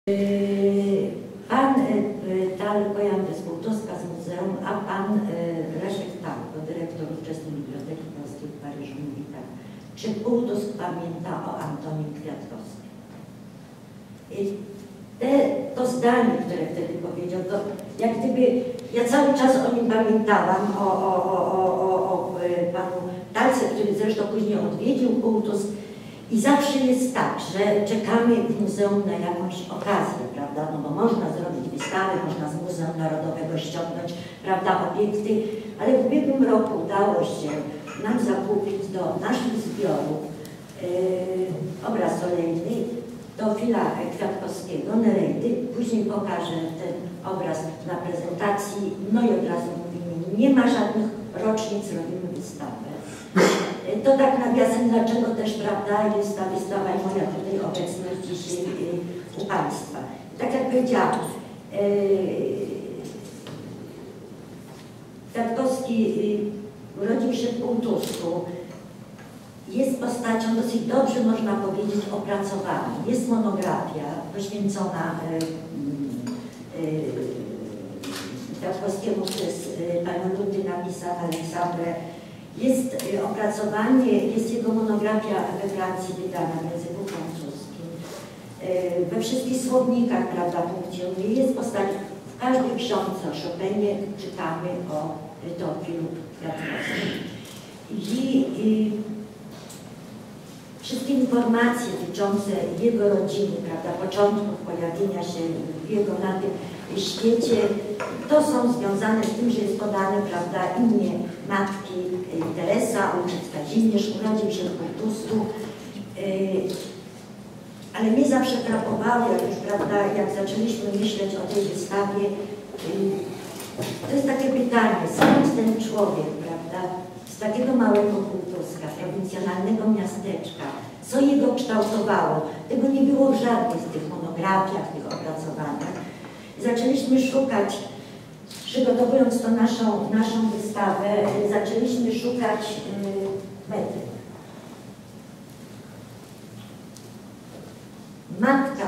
Pan Tal-Kojan Despółtoska z muzeum, a pan Leszek Talko, dyrektor ówczesnej Biblioteki Polskiej w Paryżu, mówi tak: czy Półtusk pamięta o Antonim Kwiatkowskim? I to zdanie, które wtedy powiedział, to jak gdyby ja cały czas o nim pamiętałam, o panu Talce, który zresztą później odwiedził Półtusk. I zawsze jest tak, że czekamy w muzeum na jakąś okazję, prawda? No bo można zrobić wystawę, można z Muzeum Narodowego ściągnąć, prawda, obiekty, ale w ubiegłym roku udało się nam zakupić do naszych zbiorów obraz olejny Teofila Kwiatkowskiego, Nereidy. Później pokażę ten obraz na prezentacji, no i od razu mówimy, nie ma żadnych rocznic, robimy wystawę. To tak nawiasem, dlaczego też, prawda, jest ta wystawa i moja tutaj obecność dzisiaj u Państwa. Tak jak powiedziałam, Kwiatkowski urodził się w Półtusku. Jest postacią dosyć dobrze, można powiedzieć, opracowaną. Jest monografia poświęcona Kwiatkowskiemu przez panią Ludynę Aleksandrę. Jest opracowanie, jest jego monografia we Francji wydana w języku francuskim. We wszystkich słownikach, prawda, funkcjonuje. Jest postać w każdej książce o Chopinie, czytamy o Teofilu Kwiatkowskim. I wszystkie informacje dotyczące jego rodziny, prawda, początków pojawienia się jego na tym świecie, to są związane z tym, że jest podane, prawda, imię matki Teresa, ojciec Kazimierz, urodził się w Półtusku. Ale mnie zawsze frapowało, jak już, prawda, jak zaczęliśmy myśleć o tej wystawie, to jest takie pytanie, skąd ten człowiek, prawda, z takiego małego Półtuska, prowincjonalnego miasteczka, co jego kształtowało? Tego nie było w żadnej z tych monografiach, tych opracowaniach. Zaczęliśmy szukać, przygotowując to naszą wystawę, zaczęliśmy szukać metryk. Matka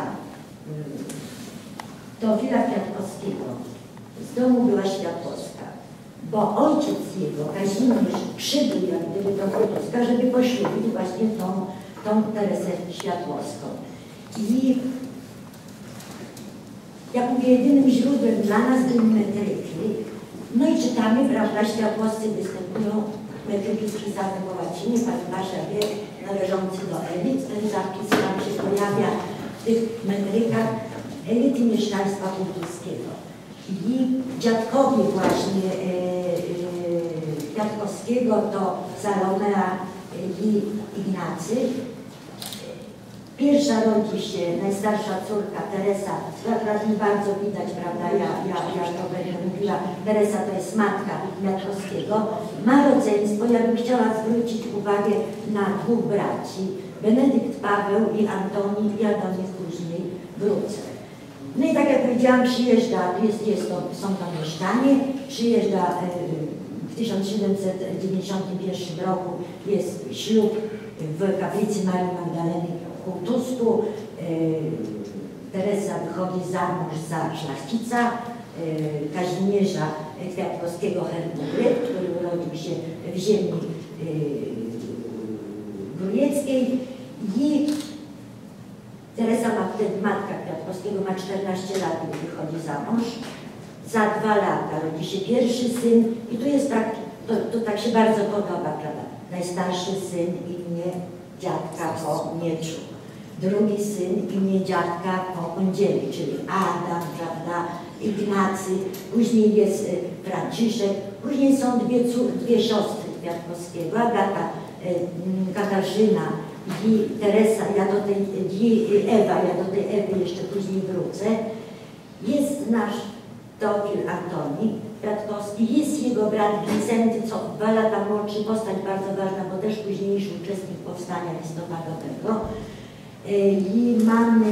Teofila Kwiatkowskiego z domu była światłowska, bo ojciec jego, Kazimierz, przybył jak gdyby do Półtuska, żeby poślubić właśnie tą Teresę Światłowską. I jak mówię, jedynym źródłem dla nas były metryki. No i czytamy, prawda, światłowscy występują, metryki spisane po łacinie, pani Basia wie, należący do elit. Ten zapis nam się pojawia w tych metrykach elity mieszczaństwa półtuskiego. I dziadkowie właśnie Kwiatkowskiego to Salomea i Ignacy. Pierwsza rodzi się najstarsza córka Teresa, teraz nie bardzo widać, prawda, ja to będę mówiła, Teresa to jest matka Kwiatkowskiego, ma rodzeństwo. Ja bym chciała zwrócić uwagę na dwóch braci, Benedykt Paweł i Antoni, i do nich później wrócę. No i tak jak powiedziałam, przyjeżdża, są to mieszkanie, przyjeżdża w 1791 roku, jest ślub w kaplicy Marii Magdaleny w Półtusku. Teresa wychodzi za mąż za szlachcica Kazimierza Kwiatkowskiego Hermogry, który urodził się w ziemi grujeckiej. I Teresa, matka Kwiatkowskiego, ma 14 lat, gdy wychodzi za mąż. Za 2 lata rodzi się pierwszy syn i tu jest tak, to tak się bardzo podoba, prawda? Najstarszy syn, imię dziadka po mieczu. Drugi syn, imię dziadka po kądzieli, czyli Adam, prawda, Ignacy, później jest Franciszek, później są dwie siostry Kwiatkowskiego, Agata, Katarzyna i Teresa, Ewa, ja do tej Ewy jeszcze później wrócę. Jest nasz Teofil Antoni Kwiatkowski, jest jego brat Wincenty, co 2 lata młodszy, postać bardzo ważna, bo też późniejszy uczestnik powstania listopadowego. I mamy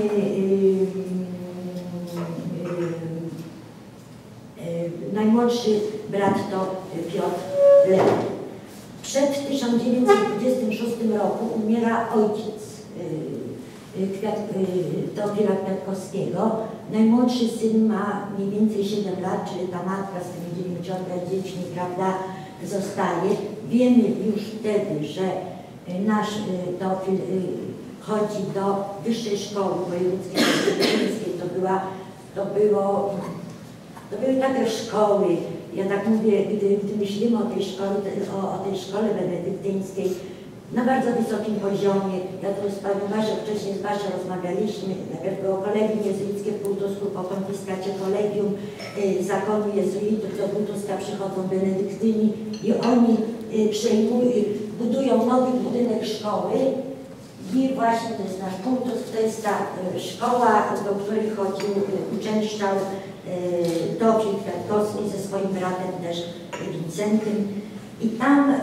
najmłodszy brat to Piotr Lew. Przed 1926 roku umiera ojciec Teofila Kwiatkowskiego. Najmłodszy syn ma mniej więcej 7 lat, czyli ta matka z tymi 9 dziećmi, prawda, zostaje. Wiemy już wtedy, że nasz Teofil chodzi do Wyższej Szkoły Wojewódzkiej Benedyktyńskiej. To były takie szkoły, ja tak mówię, gdy myślimy o tej szkole benedyktyńskiej, na bardzo wysokim poziomie. Ja tu z panią Basią, wcześniej z Basią rozmawialiśmy, najpierw było kolegium jezuickie w Półtusku, po konfiskacie kolegium zakonu jezuitów, do Półtuska przychodzą benedyktyni i oni budują nowy budynek szkoły i właśnie to jest nasz Półtusk, to jest ta szkoła, do której chodził, uczęszczał Teofil Kwiatkowski ze swoim bratem też Wincentym i tam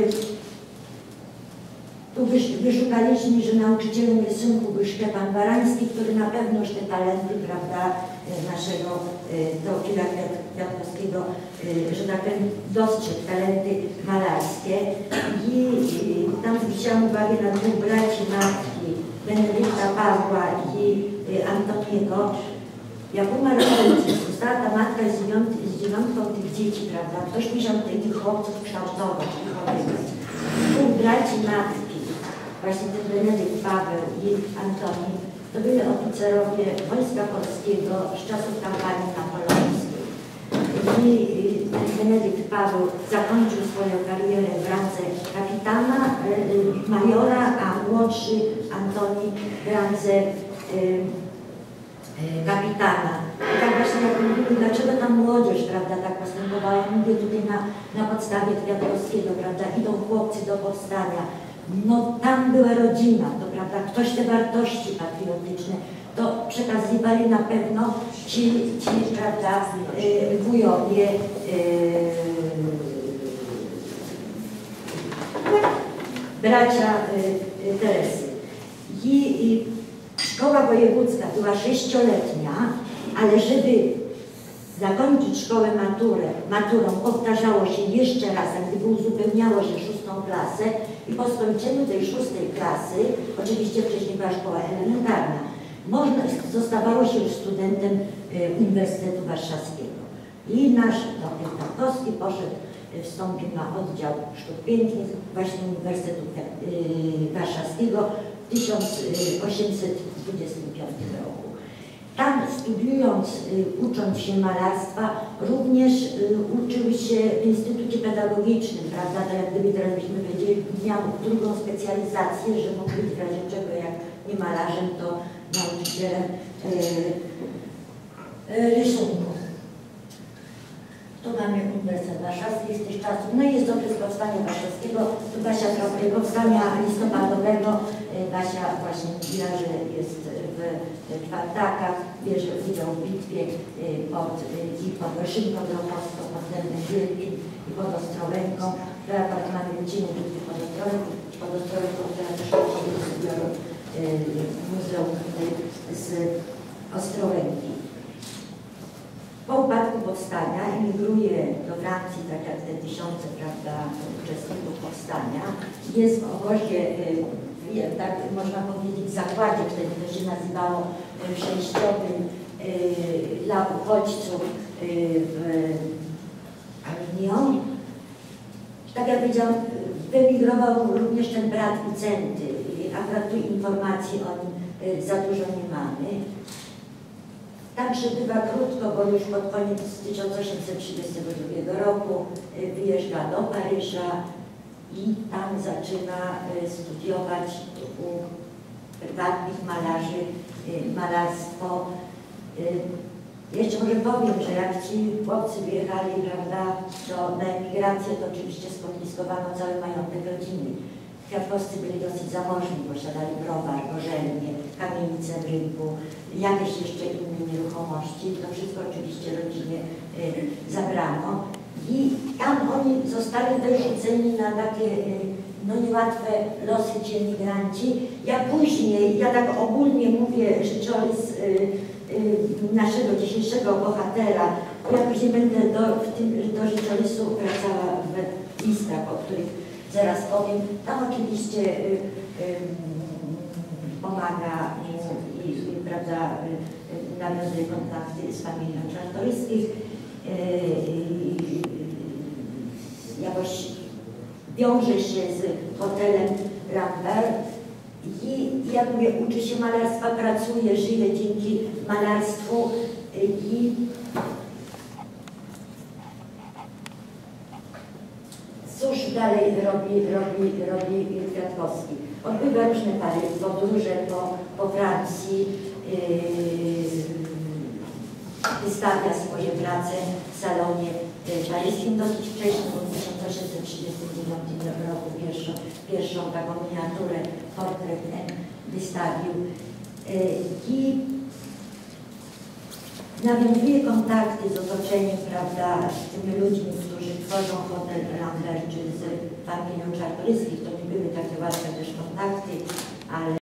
tu wyszukaliśmy, że nauczycielem rysunku był Szczepan Barański, który na pewno już te talenty, prawda, naszego Teofila Kwiatkowskiego, że tak powiem, dostrzegł talenty malarskie. I tam zwróciłam uwagę na 2 braci matki, Benedykta Pawła i Antoniego. Jak umarł ojciec, została ta matka z 9 tych dzieci, prawda, ktoś musiał tych chłopców kształtować, wychowywać. 2 braci matki, właśnie ten Benedykt Paweł i Antoni, to byli oficerowie Wojska Polskiego z czasów kampanii napoleońskiej. I ten Benedykt Paweł zakończył swoją karierę w randze kapitana, majora, a młodszy Antoni w randze kapitana. I tak właśnie jak mówimy, dlaczego ta młodzież, prawda, tak postępowała, ja mówię tutaj na podstawie Kwiatkowskiego, prawda, idą chłopcy do powstania. No tam była rodzina, to prawda, ktoś te wartości patriotyczne, to przekazywali na pewno ci prawda, wujowie bracia Teresy. I szkoła wojewódzka była 6-letnia, ale żeby zakończyć szkołę maturą powtarzało się jeszcze raz, gdyby uzupełniało się 6. klasę i po skończeniu tej 6. klasy, oczywiście wcześniej była szkoła elementarna, zostawało się już studentem Uniwersytetu Warszawskiego. I nasz Teofil Kwiatkowski wstąpił na oddział sztuk pięknych właśnie Uniwersytetu Warszawskiego w 1825 roku. Tam studiując, ucząc się malarstwa, również uczył się w Instytucie Pedagogicznym, prawda, to jak gdyby teraz byśmy powiedzieli, miał 2. specjalizację, że mógł być w razie czego, jak nie malarzem, to nauczycielem rysunku. Tu mamy Uniwersytet Warszawski z tych czasów, no i jest okres powstania warszawskiego, tu Basia powstania listopadowego, Basia właśnie mówiła, że jest w Kwartakach, bierze udział w bitwie pod Weszynką Grochowską, pod Dębem Wielkim i pod Ostrołęką, która mamy rodzinę bitwy pod Ostrołęką, która też zbiorą muzeum z Ostrołęki. Po upadku powstania emigruje do Francji, tak jak te tysiące, prawda, uczestników powstania. Jest w obozie, tak można powiedzieć, w zakładzie, wtedy to się nazywało przejściowym dla uchodźców w Avignon. Tak jak powiedziałam, wyemigrował również ten brat Wicenty. Akurat tu informacji o nim za dużo nie mamy. Tam przebywa krótko, bo już pod koniec 1832 roku wyjeżdża do Paryża i tam zaczyna studiować u prywatnych malarzy malarstwo. Jeszcze może powiem, że jak ci chłopcy wyjechali, prawda, na emigrację, to oczywiście skonfiskowano cały majątek rodziny. Kwiatkowscy byli dosyć zamożni, posiadali browar, gorzelnię, kamienice w rynku, jakieś jeszcze inne nieruchomości. To wszystko oczywiście rodzinie zabrano. I tam oni zostali wyrzuceni na takie no niełatwe losy ci emigranci. Ja później, ja tak ogólnie mówię życiorys naszego dzisiejszego bohatera, ja później będę do życiorysu wracała w listach, o których zaraz powiem. Tam oczywiście pomaga i prawda, nawiązuje kontakty z familią Czartoryskich. Jakoś wiąże się z hotelem Lambert i jak mówię, uczy się malarstwa, pracuje, żyje dzięki malarstwu i cóż dalej robi Kwiatkowski? Odbywa różne podróże po Francji, wystawia swoje prace w salonie paryskim dosyć wcześnie, bo w 1639 roku pierwszą taką miniaturę, portret wystawił i nawiązuje kontakty z otoczeniem, prawda, z tymi ludźmi, którzy tworzą hotel Lambert, czy z familią Czartoryskich. To nie były takie łatwe też kontakty, ale